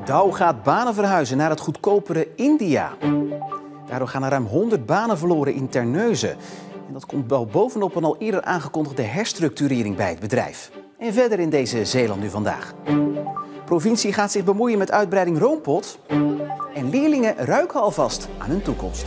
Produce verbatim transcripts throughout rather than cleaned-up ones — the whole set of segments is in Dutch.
Dow gaat banen verhuizen naar het goedkopere India. Daardoor gaan er ruim honderd banen verloren in Terneuzen. En dat komt wel bovenop een al eerder aangekondigde herstructurering bij het bedrijf. En verder in deze Zeeland nu vandaag. De provincie gaat zich bemoeien met uitbreiding Roompot. En leerlingen ruiken alvast aan hun toekomst.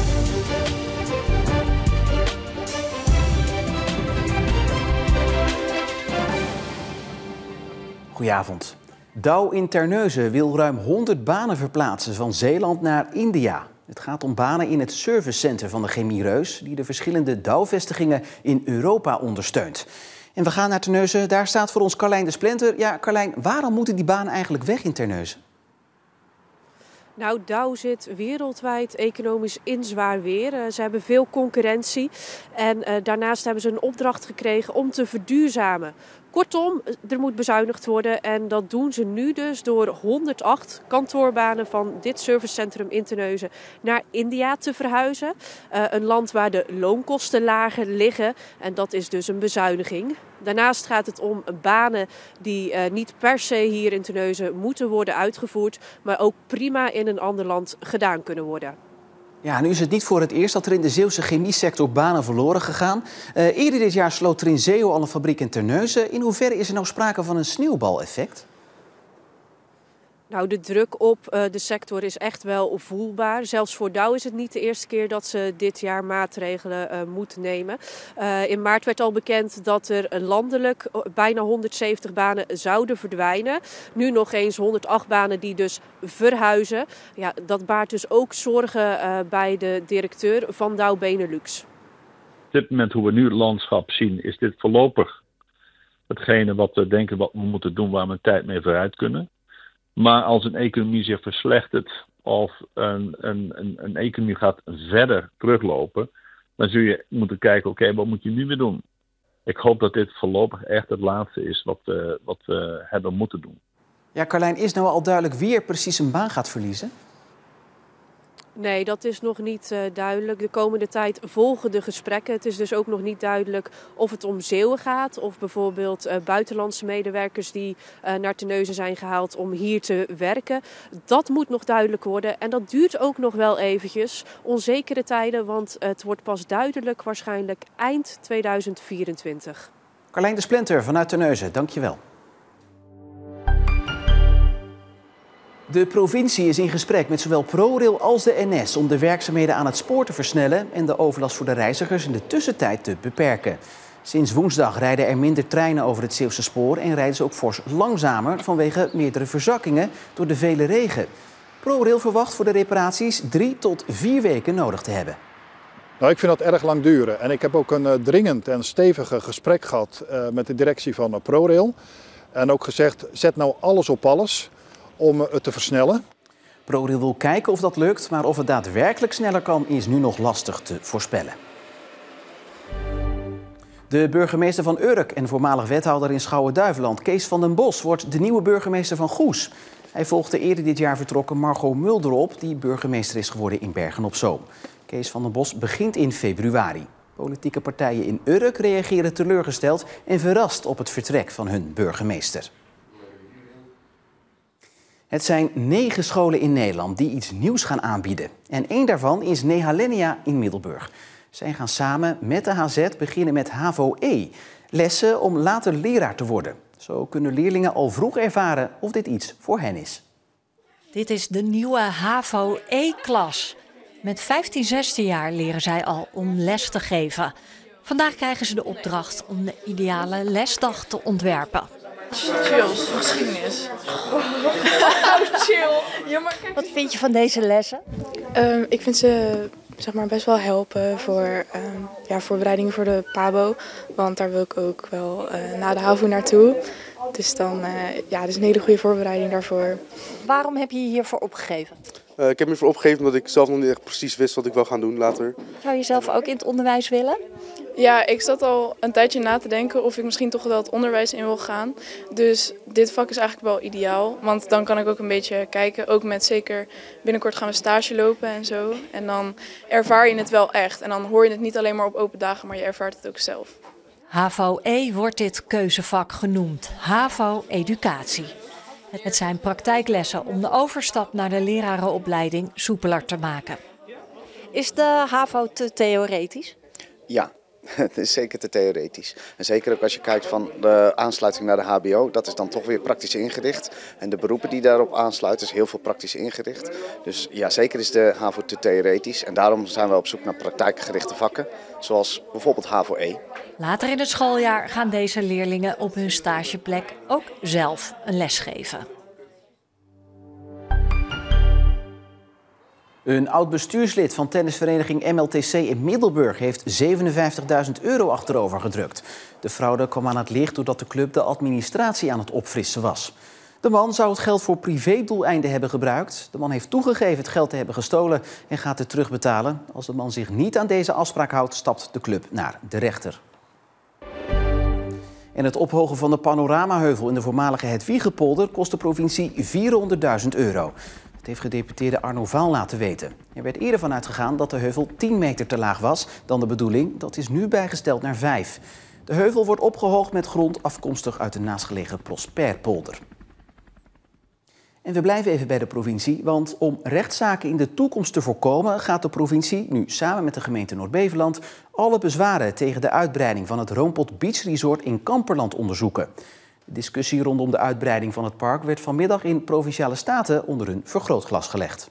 Goedenavond. Dow in Terneuzen wil ruim honderd banen verplaatsen van Zeeland naar India. Het gaat om banen in het servicecenter van de chemiereus, die de verschillende Dow-vestigingen in Europa ondersteunt. En we gaan naar Terneuzen. Daar staat voor ons Carlijn de Splinter. Ja, Carlijn, waarom moeten die banen eigenlijk weg in Terneuzen? Nou, Dow zit wereldwijd economisch in zwaar weer. Uh, ze hebben veel concurrentie en uh, daarnaast hebben ze een opdracht gekregen om te verduurzamen. Kortom, er moet bezuinigd worden en dat doen ze nu dus door honderdacht kantoorbanen van dit servicecentrum in Terneuzen naar India te verhuizen. Uh, een land waar de loonkosten lager liggen en dat is dus een bezuiniging. Daarnaast gaat het om banen die uh, niet per se hier in Terneuzen moeten worden uitgevoerd, maar ook prima in een ander land gedaan kunnen worden. Ja, nu is het niet voor het eerst dat er in de Zeeuwse chemiesector banen verloren gegaan. Uh, eerder dit jaar sloot Trinseo al een fabriek in Terneuzen. In hoeverre is er nou sprake van een sneeuwbaleffect? Nou, de druk op uh, de sector is echt wel voelbaar. Zelfs voor Dow is het niet de eerste keer dat ze dit jaar maatregelen uh, moeten nemen. Uh, in maart werd al bekend dat er landelijk bijna honderdzeventig banen zouden verdwijnen. Nu nog eens honderd acht banen die dus verhuizen. Ja, dat baart dus ook zorgen uh, bij de directeur van Dow Benelux. Op dit moment, hoe we nu het landschap zien, is dit voorlopig hetgene wat we denken wat we moeten doen, waar we een tijd mee vooruit kunnen. Maar als een economie zich verslechtert of een, een, een, een economie gaat verder teruglopen, dan zul je moeten kijken, oké, okay, wat moet je nu weer doen? Ik hoop dat dit voorlopig echt het laatste is wat, uh, wat we hebben moeten doen. Ja, Carlijn, is nou al duidelijk wie er precies een baan gaat verliezen? Nee, dat is nog niet uh, duidelijk. De komende tijd volgen de gesprekken. Het is dus ook nog niet duidelijk of het om Zeeuwen gaat of bijvoorbeeld uh, buitenlandse medewerkers die uh, naar Terneuzen zijn gehaald om hier te werken. Dat moet nog duidelijk worden en dat duurt ook nog wel eventjes. Onzekere tijden, want het wordt pas duidelijk waarschijnlijk eind tweeduizend vierentwintig. Carlijn de Splinter vanuit Terneuzen, dankjewel. De provincie is in gesprek met zowel ProRail als de N S om de werkzaamheden aan het spoor te versnellen en de overlast voor de reizigers in de tussentijd te beperken. Sinds woensdag rijden er minder treinen over het Zeeuwse spoor en rijden ze ook fors langzamer vanwege meerdere verzakkingen door de vele regen. ProRail verwacht voor de reparaties drie tot vier weken nodig te hebben. Nou, ik vind dat erg lang duren en ik heb ook een uh, dringend en stevig gesprek gehad uh, met de directie van uh, ProRail. En ook gezegd, zet nou alles op alles om het te versnellen. ProRail wil kijken of dat lukt, maar of het daadwerkelijk sneller kan is nu nog lastig te voorspellen. De burgemeester van Urk en voormalig wethouder in Schouwen-Duiveland, Kees van den Bos, wordt de nieuwe burgemeester van Goes. Hij volgde eerder dit jaar vertrokken Margot Mulder op, die burgemeester is geworden in Bergen-op-Zoom. Kees van den Bos begint in februari. Politieke partijen in Urk reageren teleurgesteld en verrast op het vertrek van hun burgemeester. Het zijn negen scholen in Nederland die iets nieuws gaan aanbieden. En één daarvan is Nehalenia in Middelburg. Zij gaan samen met de H Z beginnen met H V O E. Lessen om later leraar te worden. Zo kunnen leerlingen al vroeg ervaren of dit iets voor hen is. Dit is de nieuwe H V O E-klas. Met vijftien, zestien jaar leren zij al om les te geven. Vandaag krijgen ze de opdracht om de ideale lesdag te ontwerpen. Chills, geschiedenis. Chill. Ja, maar kijk. Wat vind je van deze lessen? Um, ik vind ze zeg maar, best wel helpen voor um, ja, voorbereidingen voor de P A B O. Want daar wil ik ook wel uh, na de H A V O naartoe. Dus dan, uh, ja, dat is een hele goede voorbereiding daarvoor. Waarom heb je je hiervoor opgegeven? Uh, ik heb me hiervoor opgegeven omdat ik zelf nog niet echt precies wist wat ik wil gaan doen later. Zou je zelf ook in het onderwijs willen? Ja, ik zat al een tijdje na te denken of ik misschien toch wel het onderwijs in wil gaan. Dus dit vak is eigenlijk wel ideaal, want dan kan ik ook een beetje kijken. Ook met zeker binnenkort gaan we stage lopen en zo. En dan ervaar je het wel echt. En dan hoor je het niet alleen maar op open dagen, maar je ervaart het ook zelf. H V O E wordt dit keuzevak genoemd. H A V O Educatie. Het zijn praktijklessen om de overstap naar de lerarenopleiding soepeler te maken. Is de HAVO te theoretisch? Ja, het is zeker te theoretisch. En zeker ook als je kijkt van de aansluiting naar de H B O, dat is dan toch weer praktisch ingericht. En de beroepen die daarop aansluiten is heel veel praktisch ingericht. Dus ja, zeker is de HAVO te theoretisch. En daarom zijn we op zoek naar praktijkgerichte vakken, zoals bijvoorbeeld HAVO E. Later in het schooljaar gaan deze leerlingen op hun stageplek ook zelf een les geven. Een oud-bestuurslid van tennisvereniging M L T C in Middelburg heeft zevenenvijftigduizend euro achterover gedrukt. De fraude kwam aan het licht doordat de club de administratie aan het opfrissen was. De man zou het geld voor privédoeleinden hebben gebruikt. De man heeft toegegeven het geld te hebben gestolen en gaat het terugbetalen. Als de man zich niet aan deze afspraak houdt, stapt de club naar de rechter. En het ophogen van de panoramaheuvel in de voormalige Hedwiegepolder kost de provincie vierhonderdduizend euro. Dat heeft gedeputeerde Arno Vaal laten weten. Er werd eerder van uitgegaan dat de heuvel tien meter te laag was dan de bedoeling. Dat is nu bijgesteld naar vijf. De heuvel wordt opgehoogd met grond afkomstig uit de naastgelegen Prosperpolder. En we blijven even bij de provincie, want om rechtszaken in de toekomst te voorkomen gaat de provincie nu samen met de gemeente Noord-Beveland alle bezwaren tegen de uitbreiding van het Roompot Beach Resort in Kamperland onderzoeken. De discussie rondom de uitbreiding van het park werd vanmiddag in Provinciale Staten onder een vergrootglas gelegd.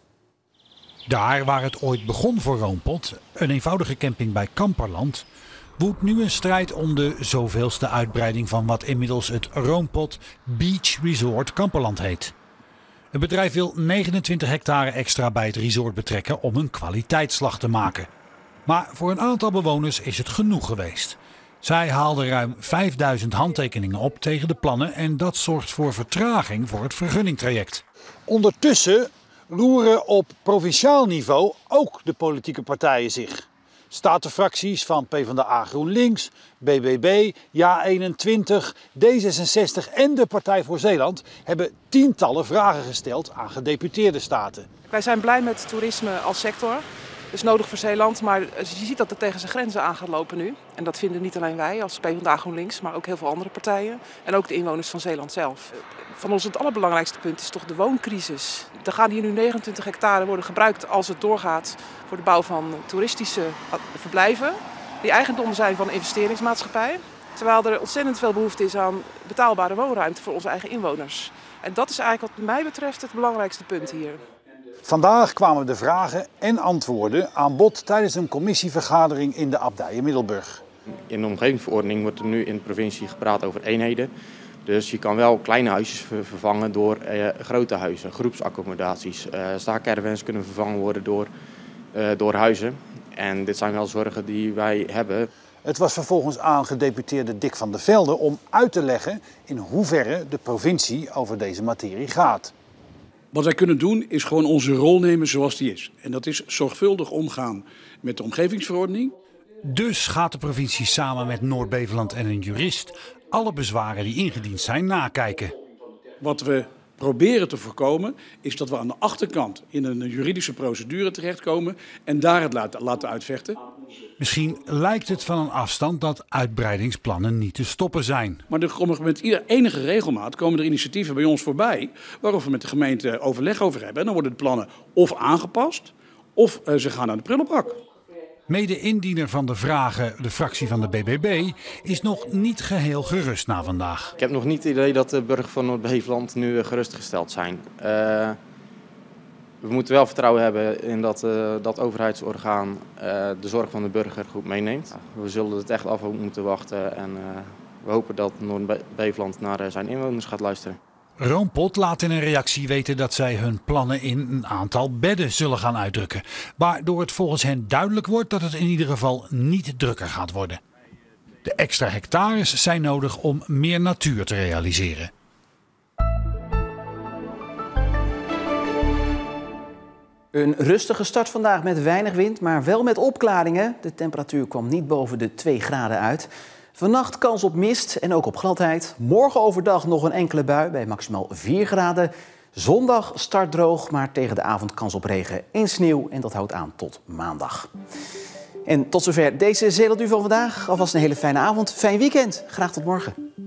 Daar waar het ooit begon voor Roompot, een eenvoudige camping bij Kamperland, woedt nu een strijd om de zoveelste uitbreiding van wat inmiddels het Roompot Beach Resort Kamperland heet. Het bedrijf wil negenentwintig hectare extra bij het resort betrekken om een kwaliteitsslag te maken. Maar voor een aantal bewoners is het genoeg geweest. Zij haalden ruim vijfduizend handtekeningen op tegen de plannen en dat zorgt voor vertraging voor het vergunningtraject. Ondertussen roeren op provinciaal niveau ook de politieke partijen zich. Statenfracties van PvdA GroenLinks, B B B, Ja eenentwintig, D zesenzestig en de Partij voor Zeeland hebben tientallen vragen gesteld aan gedeputeerde staten. Wij zijn blij met toerisme als sector. Dat is nodig voor Zeeland, maar je ziet dat het tegen zijn grenzen aan gaat lopen nu. En dat vinden niet alleen wij als PvdA GroenLinks, maar ook heel veel andere partijen. En ook de inwoners van Zeeland zelf. Van ons het allerbelangrijkste punt is toch de wooncrisis. Er gaan hier nu negenentwintig hectare worden gebruikt als het doorgaat voor de bouw van toeristische verblijven. Die eigendom zijn van investeringsmaatschappijen. Terwijl er ontzettend veel behoefte is aan betaalbare woonruimte voor onze eigen inwoners. En dat is eigenlijk wat mij betreft het belangrijkste punt hier. Vandaag kwamen de vragen en antwoorden aan bod tijdens een commissievergadering in de abdij in Middelburg. In de omgevingsverordening wordt er nu in de provincie gepraat over eenheden. Dus je kan wel kleine huisjes vervangen door eh, grote huizen, groepsaccommodaties. Uh, staakcaravans kunnen vervangen worden door, uh, door huizen. En dit zijn wel zorgen die wij hebben. Het was vervolgens aan gedeputeerde Dick van der Velde om uit te leggen in hoeverre de provincie over deze materie gaat. Wat wij kunnen doen is gewoon onze rol nemen zoals die is. En dat is zorgvuldig omgaan met de omgevingsverordening. Dus gaat de provincie samen met Noord-Beveland en een jurist alle bezwaren die ingediend zijn nakijken. Wat we proberen te voorkomen is dat we aan de achterkant in een juridische procedure terechtkomen en daar het laten, laten uitvechten. Misschien lijkt het van een afstand dat uitbreidingsplannen niet te stoppen zijn. Maar er komen met ieder enige regelmaat komen er initiatieven bij ons voorbij waarover we met de gemeente overleg over hebben. En dan worden de plannen of aangepast of uh, ze gaan aan de prullenbak. Mede-indiener van de vragen, de fractie van de B B B, is nog niet geheel gerust na vandaag. Ik heb nog niet het idee dat de burgers van Noord-Beveland nu gerustgesteld zijn. Uh, we moeten wel vertrouwen hebben in dat uh, dat overheidsorgaan uh, de zorg van de burger goed meeneemt. We zullen het echt af moeten wachten en uh, we hopen dat Noord-Beveland naar uh, zijn inwoners gaat luisteren. Roompot laat in een reactie weten dat zij hun plannen in een aantal bedden zullen gaan uitdrukken. Waardoor het volgens hen duidelijk wordt dat het in ieder geval niet drukker gaat worden. De extra hectares zijn nodig om meer natuur te realiseren. Een rustige start vandaag met weinig wind, maar wel met opklaringen. De temperatuur kwam niet boven de twee graden uit. Vannacht kans op mist en ook op gladheid. Morgen overdag nog een enkele bui bij maximaal vier graden. Zondag start droog, maar tegen de avond kans op regen en sneeuw. En dat houdt aan tot maandag. En tot zover deze Zeeland U van vandaag. Alvast een hele fijne avond. Fijn weekend. Graag tot morgen.